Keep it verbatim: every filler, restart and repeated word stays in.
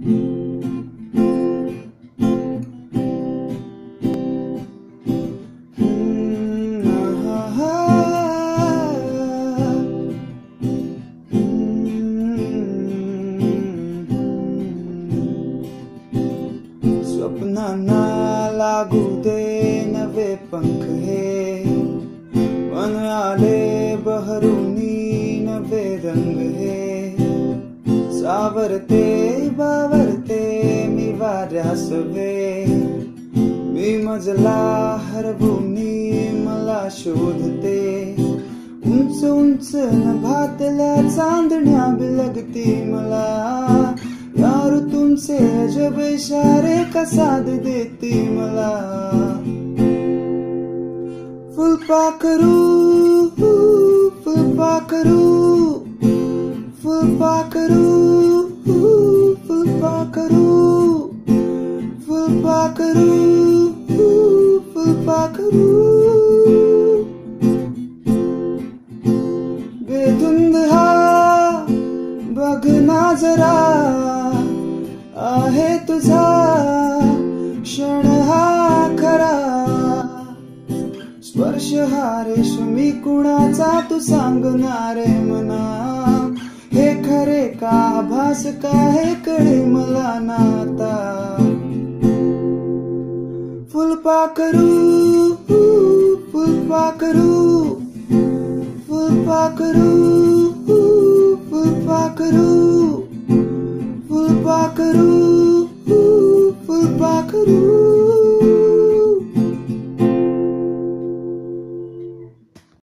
स्वप्नांना लागू दे नवे पंख हे, मन आले बहरुनी नवे रंग हे, सावरते बावरते मी वाऱ्यास वे, मी मजला हरवुनी मला शोधते, उंच उंच नभातल्या चांदण्या बिलगती मला, यार तुमचे अजब इशारे का साथ देती मला. फुलपाखरू फुलपाखरू फुलपाखरू फुलपाखरू फुलपाखरू फुलपाखरू. बेधुंद हा बघ ना जरा, आहे तुझा क्षण हा खरा, स्पर्श हा रेशमी कुणाचा तू सांगणारे मना, हे खरे का आभास का हे कळे मला नाता. फुलपाखरू फुलपाखरू फुलपाखरू फुलपाखरू फुलपाखरू